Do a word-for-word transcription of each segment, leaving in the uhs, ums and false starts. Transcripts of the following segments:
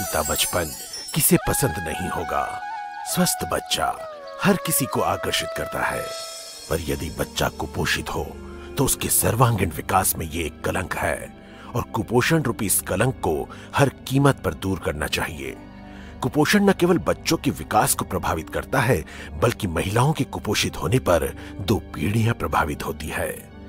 खिलता बचपन किसे पसंद नहीं होगा। स्वस्थ बच्चा हर किसी को आकर्षित करता है, पर यदि बच्चा कुपोषित हो तो उसके सर्वांगीण विकास में ये एक कलंक है और कुपोषण रूपी इस कलंक को हर कीमत पर दूर करना चाहिए। कुपोषण न केवल बच्चों के विकास को प्रभावित करता है, बल्कि महिलाओं के कुपोषित होने पर दो पीढ़ियां प्रभावित होती है।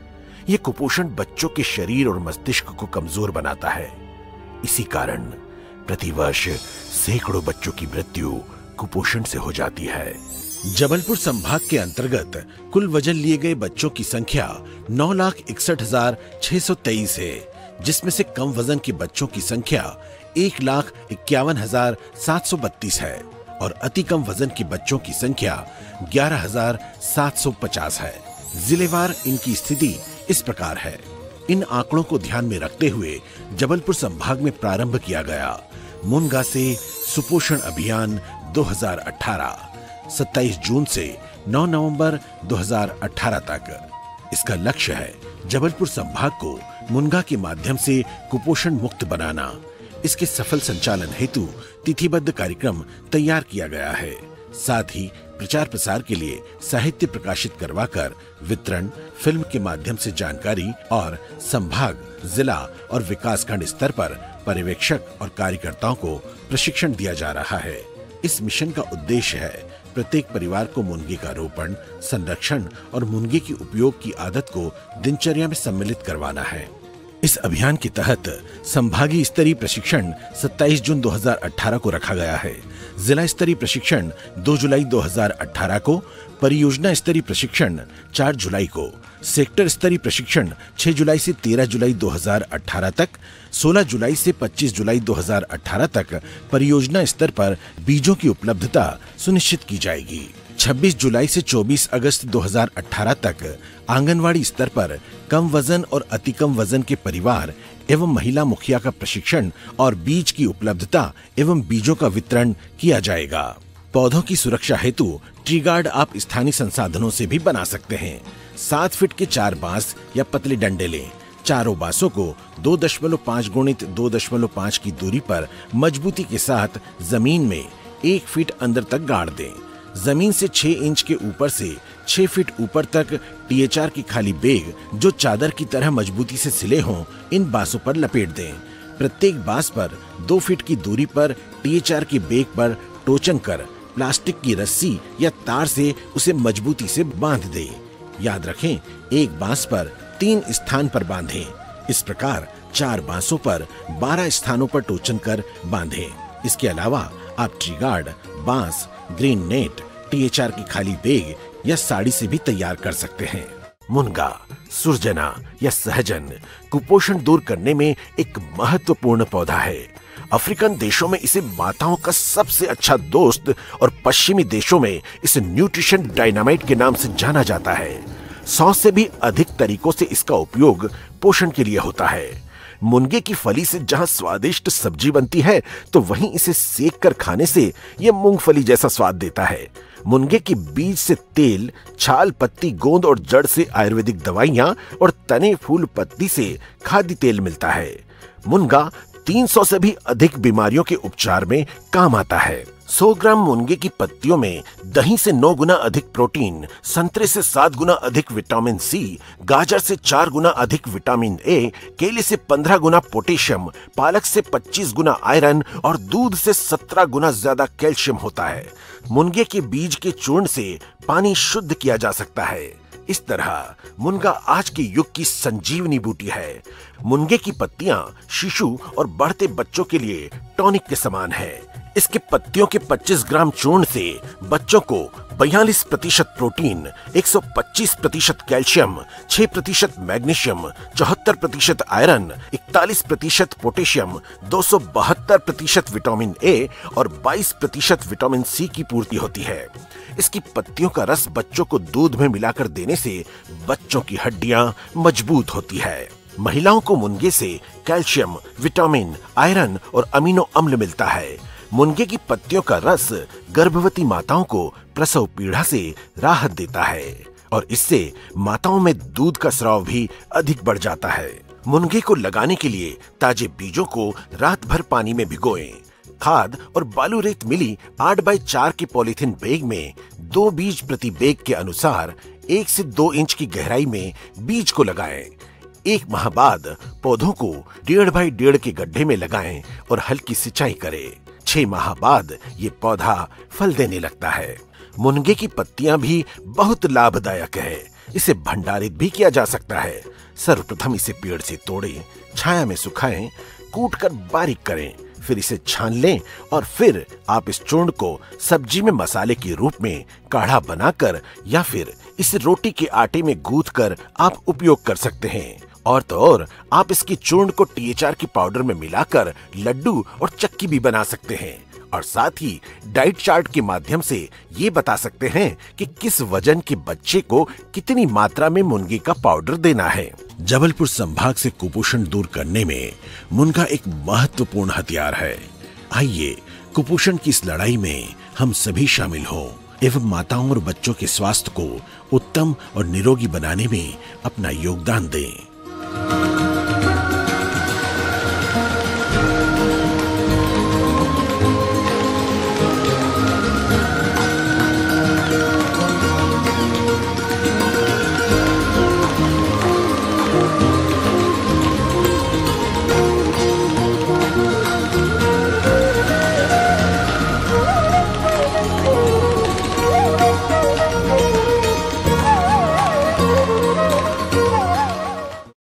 यह कुपोषण बच्चों के शरीर और मस्तिष्क को कमजोर बनाता है। इसी कारण प्रतिवर्ष सैकड़ों बच्चों की मृत्यु कुपोषण से हो जाती है। जबलपुर संभाग के अंतर्गत कुल वजन लिए गए बच्चों की संख्या नौ लाख इकसठ हजार छह सौ तेईस है, जिसमें से कम वजन के बच्चों की संख्या एक लाख इक्यावन हजार सात सौ बत्तीस है और अति कम वजन के बच्चों की संख्या ग्यारह हजार सात सौ पचास है। जिलेवार इनकी स्थिति इस प्रकार है। इन आंकड़ों को ध्यान में रखते हुए जबलपुर संभाग में प्रारंभ किया गया मुनगा से सुपोषण अभियान दो हज़ार अठारह सत्ताईस जून से नौ नवंबर दो हज़ार अठारह तक। इसका लक्ष्य है जबलपुर संभाग को मुनगा के माध्यम से कुपोषण मुक्त बनाना। इसके सफल संचालन हेतु तिथिबद्ध कार्यक्रम तैयार किया गया है। साथ ही प्रचार प्रसार के लिए साहित्य प्रकाशित करवाकर वितरण, फिल्म के माध्यम से जानकारी और संभाग, जिला और विकासखंड स्तर पर पर्यवेक्षक और कार्यकर्ताओं को प्रशिक्षण दिया जा रहा है। इस मिशन का उद्देश्य है प्रत्येक परिवार को मुनगे का रोपण, संरक्षण और मुनगे के उपयोग की आदत को दिनचर्या में सम्मिलित करवाना है। इस अभियान के तहत संभागीय स्तरीय प्रशिक्षण सत्ताईस जून दो हज़ार अठारह को रखा गया है। जिला स्तरीय प्रशिक्षण दो जुलाई दो हज़ार अठारह को, परियोजना स्तरीय प्रशिक्षण चार जुलाई को, सेक्टर स्तरीय प्रशिक्षण छह जुलाई से तेरह जुलाई दो हज़ार अठारह तक, सोलह जुलाई से पच्चीस जुलाई दो हज़ार अठारह तक परियोजना स्तर पर बीजों की उपलब्धता सुनिश्चित की जाएगी। छब्बीस जुलाई से चौबीस अगस्त दो हज़ार अठारह तक आंगनवाड़ी स्तर पर कम वजन और अति कम वजन के परिवार एवं महिला मुखिया का प्रशिक्षण और बीज की उपलब्धता एवं बीजों का वितरण किया जाएगा। पौधों की सुरक्षा हेतु ट्री गार्ड आप स्थानीय संसाधनों से भी बना सकते हैं। सात फीट के चार बांस या पतले डंडे लें। चारों बांसों को दो दशमलव पाँच गुणित दो दशमलव पाँच की दूरी पर मजबूती के साथ जमीन में एक फीट अंदर तक गाड़ दें। जमीन से छह इंच के ऊपर से छह फीट ऊपर तक टी एच आर की खाली बेग जो चादर की तरह मजबूती से सिले हों, इन बांसों पर लपेट दें। प्रत्येक बांस पर दो फीट की दूरी पर टी एच आर की बेग पर टोचन कर प्लास्टिक की रस्सी या तार से उसे मजबूती से बांध दें। याद रखें, एक बांस पर तीन स्थान पर बांधें। इस प्रकार चार बांसों पर बारह स्थानों पर टोचन कर बांधें। इसके अलावा आप ट्री गार्ड, बांस, green net, T H R की खाली बेग या साड़ी से भी तैयार कर सकते हैं। मुनगा, सुरजना या सहजन कुपोषण दूर करने में एक महत्वपूर्ण पौधा है। अफ्रीकन देशों में इसे माताओं का सबसे अच्छा दोस्त और पश्चिमी देशों में इसे न्यूट्रिशन डायनामाइट के नाम से जाना जाता है। सौ से भी अधिक तरीकों से इसका उपयोग पोषण के लिए होता है। मुनगे की फली से जहां स्वादिष्ट सब्जी बनती है, तो वहीं इसे सेक कर खाने से यह मूंगफली जैसा स्वाद देता है। मुनगे के बीज से तेल, छाल, पत्ती, गोंद और जड़ से आयुर्वेदिक दवाइयां और तने, फूल, पत्ती से खाद्य तेल मिलता है। मुनगा तीन सौ से भी अधिक बीमारियों के उपचार में काम आता है। सौ ग्राम मुनगे की पत्तियों में दही से नौ गुना अधिक प्रोटीन, संतरे से सात गुना अधिक विटामिन सी, गाजर से चार गुना अधिक विटामिन ए, केले से पंद्रह गुना पोटेशियम, पालक से पच्चीस गुना आयरन और दूध से सत्रह गुना ज्यादा कैल्शियम होता है। मुनगे के बीज के चूर्ण से पानी शुद्ध किया जा सकता है। इस तरह मुनगा आज के युग की संजीवनी बूटी है। मुनगे की पत्तियां शिशु और बढ़ते बच्चों के लिए टॉनिक के समान है। इसके पत्तियों के पच्चीस ग्राम चूर्ण से बच्चों को बयालीस प्रतिशत प्रोटीन, एक सौ पच्चीस प्रतिशत कैल्शियम, छह प्रतिशत मैग्नीशियम, चौहत्तर प्रतिशत आयरन, इकतालीस प्रतिशत पोटेशियम, दो सौ बहत्तर प्रतिशत विटामिन ए और बाईस प्रतिशत विटामिन सी की पूर्ति होती है। इसकी पत्तियों का रस बच्चों को दूध में मिलाकर देने से बच्चों की हड्डियां मजबूत होती है। महिलाओं को मुनगे से कैल्शियम, विटामिन, आयरन और अमीनो अम्ल मिलता है। मुनगे की पत्तियों का रस गर्भवती माताओं को प्रसव पीड़ा से राहत देता है और इससे माताओं में दूध का स्राव भी अधिक बढ़ जाता है। मुनगे को लगाने के लिए ताजे बीजों को रात भर पानी में भिगोएं। खाद और बालू रेत मिली आठ बाई चार की पॉलीथीन बैग में दो बीज प्रति बैग के अनुसार एक से दो इंच की गहराई में बीज को लगाएं। एक माह बाद पौधों को डेढ़ बाई डेढ़ के गड्ढे में लगाएं और हल्की सिंचाई करें। छह माह बाद ये पौधा फल देने लगता है। मुनगे की पत्तियां भी बहुत लाभदायक है। इसे भंडारित भी किया जा सकता है। सर्वप्रथम इसे पेड़ से तोड़ें, छाया में सुखाएं, कूट कर बारीक करें, फिर इसे छान लें और फिर आप इस चूर्ण को सब्जी में मसाले के रूप में काढ़ा बनाकर या फिर इसे रोटी के आटे में गूंथ कर आप उपयोग कर सकते हैं। और तो और आप इसकी चूर्ण को टी एच आर की पाउडर में मिलाकर लड्डू और चक्की भी बना सकते हैं और साथ ही डाइट चार्ट के माध्यम से ये बता सकते हैं कि किस वजन के बच्चे को कितनी मात्रा में मुनगे का पाउडर देना है। जबलपुर संभाग से कुपोषण दूर करने में मुनगा एक महत्वपूर्ण हथियार है। आइए कुपोषण की इस लड़ाई में हम सभी शामिल हों एवं माताओं और बच्चों के स्वास्थ्य को उत्तम और निरोगी बनाने में अपना योगदान दें।